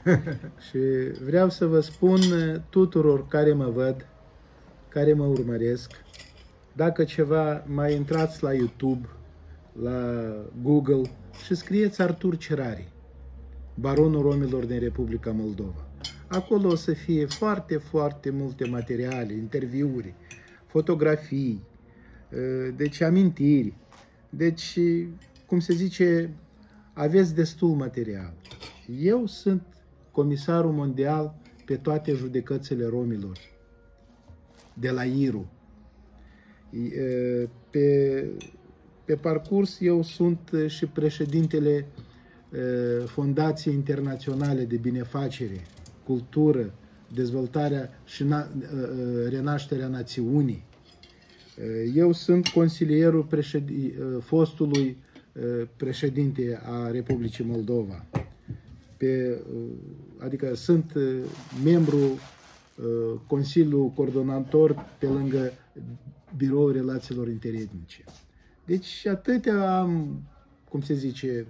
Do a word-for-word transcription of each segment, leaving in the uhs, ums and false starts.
Și vreau să vă spun tuturor care mă văd, care mă urmăresc, dacă ceva, mai intrați la YouTube, la Google și scrieți Artur Cerari, baronul romilor din Republica Moldova. Acolo o să fie foarte, foarte multe materiale, interviuri, fotografii, deci amintiri. Deci, cum se zice, aveți destul material. Eu sunt comisarul mondial pe toate judecățile romilor, de la Iru. Pe, pe parcurs eu sunt și președintele Fundației Internaționale de Binefacere, Cultură, Dezvoltarea și Renașterea Națiunii. Eu sunt consilierul președin, fostului președinte a Republicii Moldova. Pe, adică sunt membru Consiliul Coordonator pe lângă Biroul Relațiilor Interetnice. Deci atâtea am, cum se zice,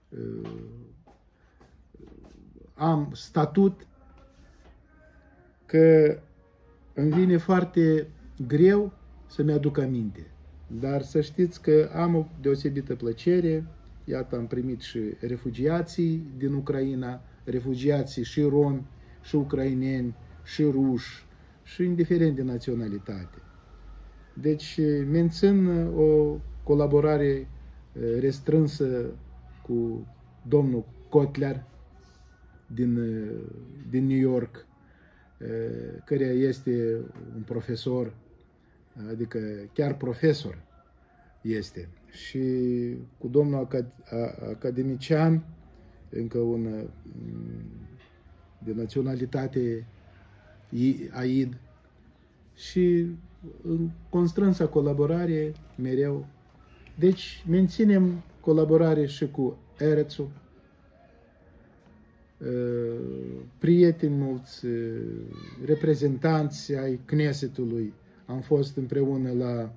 am statut că îmi vine foarte greu să-mi aduc aminte. Dar să știți că am o deosebită plăcere. Iată, am primit și refugiații din Ucraina, refugiații și romi, și ucraineni, și ruși, și indiferent de naționalitate. Deci mențin o colaborare restrânsă cu domnul Kotler din, din New York, care este un profesor, adică chiar profesor este. Și cu domnul academician, încă un de naționalitate aid, și în constrânsa colaborare mereu. Deci menținem colaborare și cu Erețul, prieteni mulți, reprezentanți ai Knesetului. Am fost împreună la,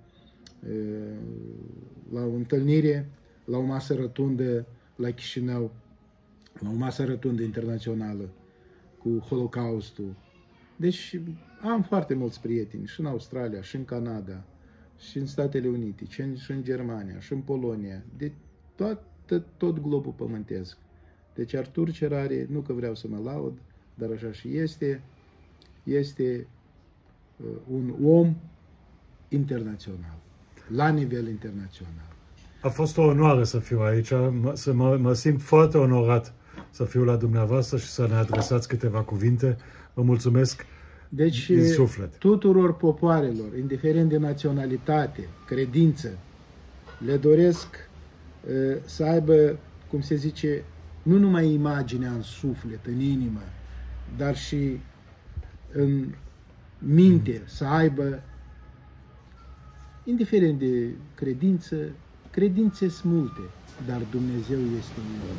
la o întâlnire, la o masă rotundă la Chișinău, la o masă rotundă internațională cu Holocaustul. Deci am foarte mulți prieteni și în Australia, și în Canada, și în Statele Unite, și în, și în Germania, și în Polonia, de toată, tot globul pământesc. Deci Artur Cerari, nu că vreau să mă laud, dar așa și este, este un om internațional, la nivel internațional. A fost o onoare să fiu aici, să mă, mă simt foarte onorat să fiu la dumneavoastră și să ne adresați câteva cuvinte. Vă mulțumesc deci, din suflet. Tuturor popoarelor, indiferent de naționalitate, credință, le doresc uh, să aibă, cum se zice, nu numai imaginea în suflet, în inimă, dar și în minte, să aibă, indiferent de credință, credințe sunt multe, dar Dumnezeu este unul.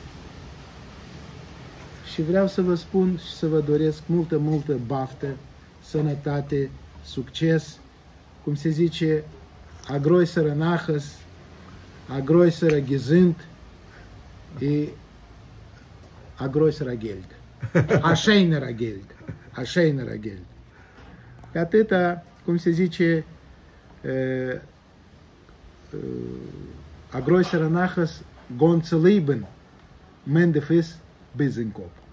Și vreau să vă spun și să vă doresc multă, multă baftă, sănătate, succes, cum se zice, a größere Nachas, a größere Gesund, e a größere Geld, a schönerer Geld, a schönerer Geld. Pe atâta, cum se zice, a größere Nachas, ganze Leben, Mende bis in Kopf.